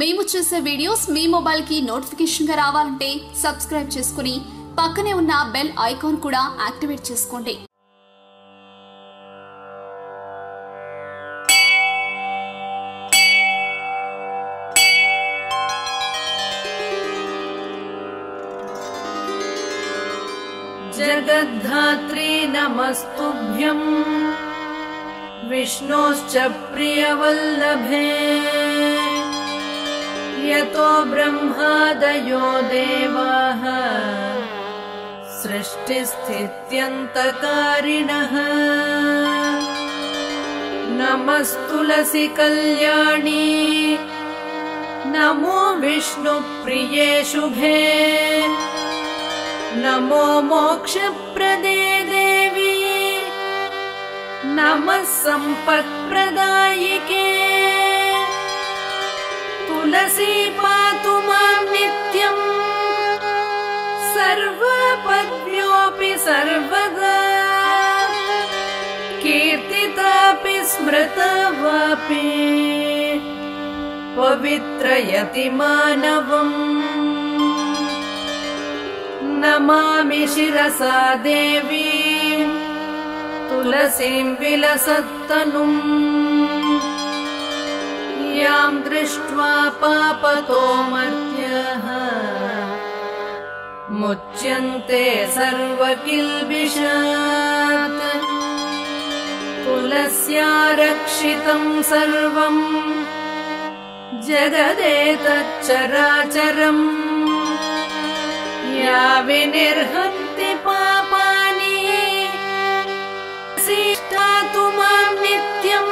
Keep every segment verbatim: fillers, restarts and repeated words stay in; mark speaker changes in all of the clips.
Speaker 1: మేము చేసే వీడియోస్ మీ మొబైల్ కి నోటిఫికేషన్ గా రావాలంటే సబ్స్క్రైబ్ చేసుకుని పక్కనే ఉన్న బెల్ ఐకాన్ కూడా యాక్టివేట్ చేసుకోండి.
Speaker 2: जगद्धात्री नमस्तुभ्यं विष्णोश्च प्रियवल्लभे यतो ब्रह्मादयो देवाः सृष्टिस्थित्यन्तकारिणः नमस्तुलसी कल्याणी नमो विष्णुप्रिये शुभे नमो मोक्षप्रदे देवी नमः सम्पत्प्रदायिके तुलसी पातु मां नित्यम् सर्वपद्भ्योऽपि सर्वदा कीर्तितापि स्मृता वापि पवित्रयति मानवम् नमामि शिरसा देवी तुलसीं विलसत्तनुम् यां दृष्ट्वा पापतो मर्त्याः मुच्यन्ते सर्वकिल्बिषात् तुलस्या रक्षितं सर्वं जगदेतच्चराचरम् या विनिर्हन्ति पापानि सीष्टातु मां नित्यम्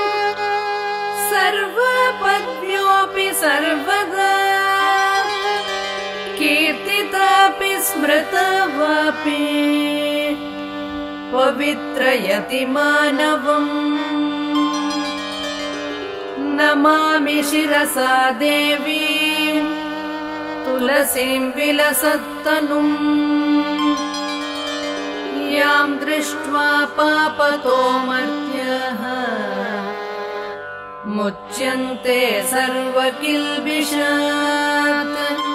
Speaker 2: सर्वपद्भ्योऽपि सर्वदा कीर्तितापि स्मृता वापि पवित्रयति मानवम् नमामि शिरसा देवी तुलसीं विलसत्तनुम् यां दृष्ट्वा पापतो मर्त्याः मुच्यन्ते सर्वकिल्बिषात्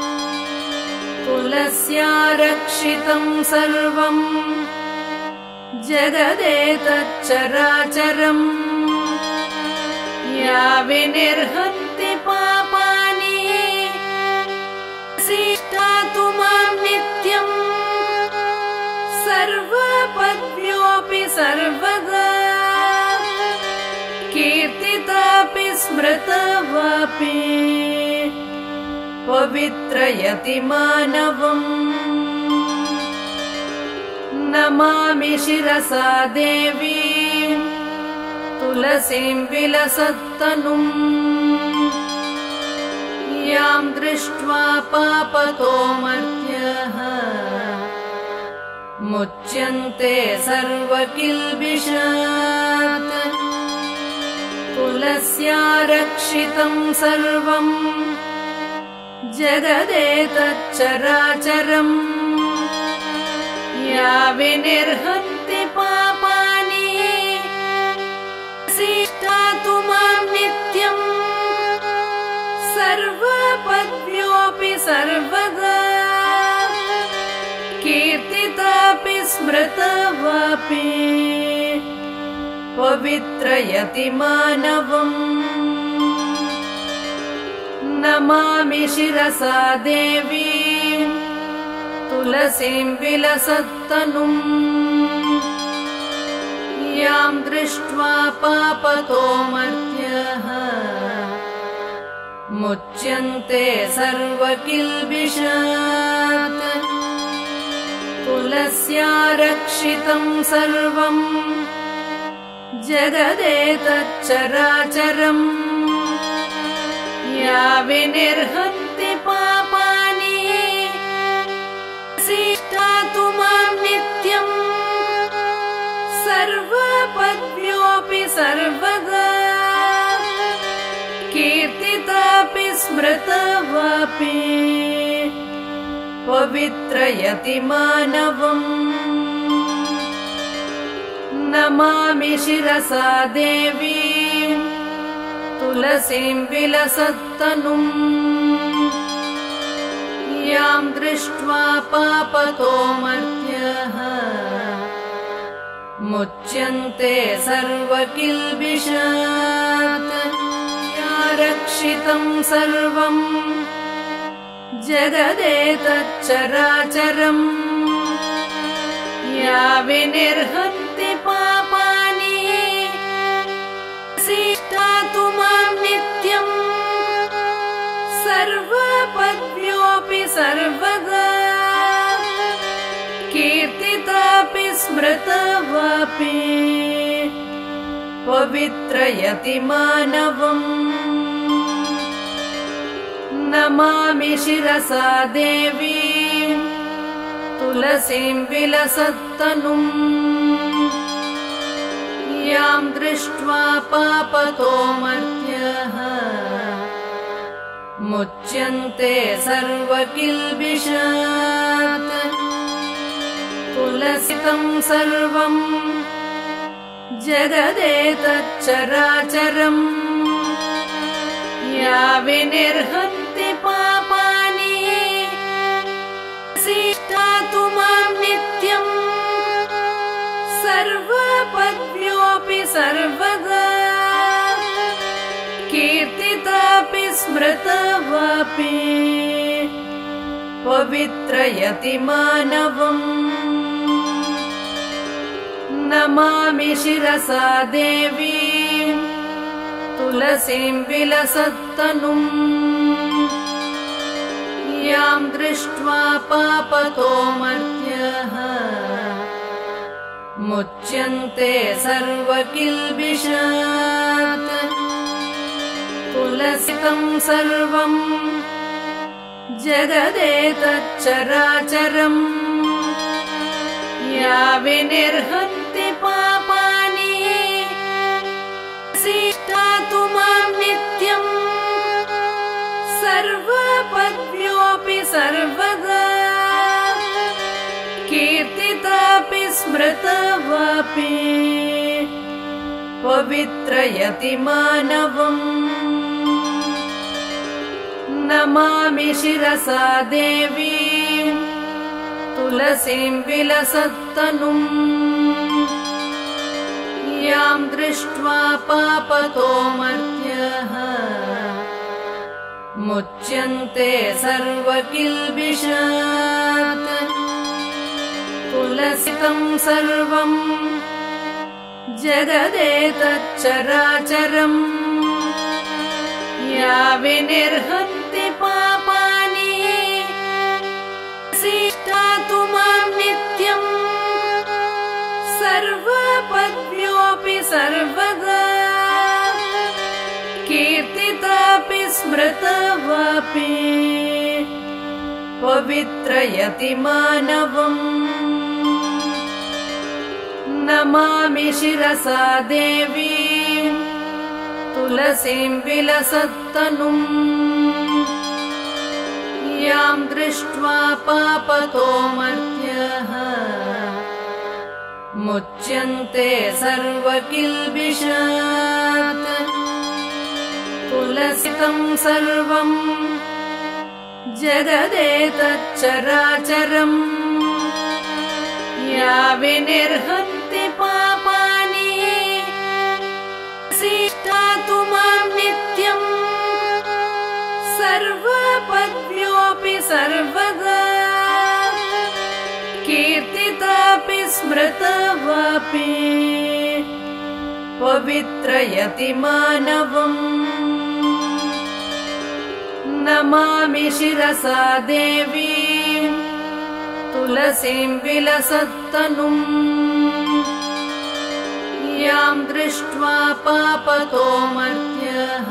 Speaker 2: तुलस्या रक्षितं सर्वं जगदेतच्चराचरम् या विनिर्हन्ति पापानि सीष्टातु मां नित्यम् सर्वपद्भ्योऽपि सर्वदा कीर्तितापि स्मृता वापि पवित्रयति मानवम् नमामि शिरसा देवी तुलसीं विलसत्तनुम् यां दृष्ट्वा पापतो मर्त्याः मुच्यन्ते सर्वकिल्बिषात् तुलस्या रक्षितं सर्वं जगदेतच्चराचरम् या विनिर्हन्ति पापानि सीष्टातु मां नित्यम् सर्वपद्भ्योऽपि सर्वदा कीर्तितापि स्मृता वापि पवित्रयति मानवम् नमामि शिरसा देवी तुलसीं विलसत्तनुम् यां दृष्ट्वा पापतो मर्त्याः मुच्यन्ते सर्वकिल्बिषात् तुलस्या रक्षितं सर्वं जगदेतच्चराचरम् या विनिर्हन्ति पापानि सीष्टातु मां नित्यम् सर्वपद्भ्योऽपि सर्वदा कीर्तितापि स्मृता वापि पवित्रयति मानवम् नमामि शिरसा देवी तुलसीं विलसत्तनुम् यां दृष्ट्वा पापतो मर्त्यः मुच्यन्ते सर्वकिल्बिषात् या रक्षितं सर्वं जगदेतच्चराचरम् या विनिर्हन्ति पापानि सीष्टातु मां नित्यम् सर्वपद्भ्योऽपि सर्वदा कीर्तितापि स्मृता वापि पवित्रयति मानवम् नमामि शिरसा देवीं तुलसीं विलसत्तनुम् यां दृष्ट्वा पापतो मर्त्यः मुच्यन्ते सर्वकिल्बिषात् तुलसितं सर्वं जगदेतच्चराचरम् या विनिर्हन्ति पापानि सीष्टातु मां नित्यम् सर्वपद्भ्योऽपि सर्वदा कीर्तितापि स्मृता वापि पवित्रयति मानवम् नमामि शिरसा देवीं तुलसीं विलसत्तनुम् यां दृष्ट्वा पापतो मर्त्यः मुच्यन्ते सर्वकिल्बिषात् तुलसितं सर्वं जगदेतच्चराचरम् या विनिर्हन्ति पापानि सीष्टातु मां नित्यम् सर्वपद्भ्योऽपि सर्वदा कीर्तितापि स्मृता वापि पवित्रयति मानवम् नमामि शिरसा देवीं तुलसीं विलसत्तनुम् यां दृष्ट्वा पापतो मर्त्यः मुच्यन्ते सर्वकिल्बिषात् तुलसितं सर्वं जगदेतच्चराचरम् या विनिर्हन्ति पापानि सीष्टातु मां नित्यम् सर्वपद्भ्योऽपि सर्वदा कीर्तितापि स्मृता वापि पवित्रयति मानवम् नमामि शिरसा देवीं तुलसीं विलसत्तनुम् यां दृष्ट्वा पापतो मर्त्यः मुच्यन्ते सर्वकिल्बिषात् तुलसितं सर्वं जगदेतच्चराचरम् या विनिर्हन्ति पापानि सीष्टातु मां नित्यम् सर्वपद्भ्योऽपि सर्वदा कीर्तितापि स्मृता वापि पवित्रयति मानवम् नमामि शिरसा देवीं तुलसीं विलसत्तनुम् यां दृष्ट्वा पापतो मर्त्यः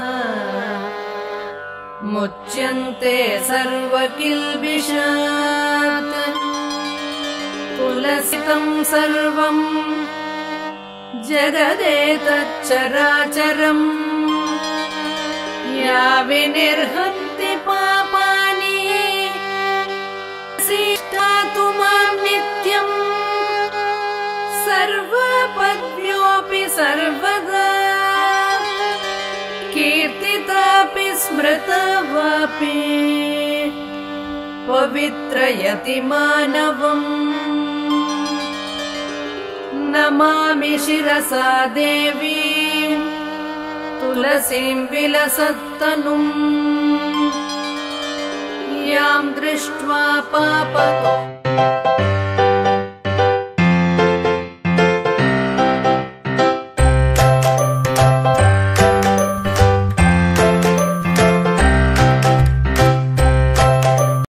Speaker 2: मुच्यन्ते सर्वकिल्बिषात् तुलसितं सर्वं जगदेतच्चराचरम् या विनिर्हन्ति पापानि सीष्टातु मां नित्यम् सर्वपद्भ्योऽपि सर्वदा अमृतवापी पवित्रयति मानवम् नमामि शिरसा देवी तुलसीं विलसत्तनुम् यां दृष्ट्वा पापतो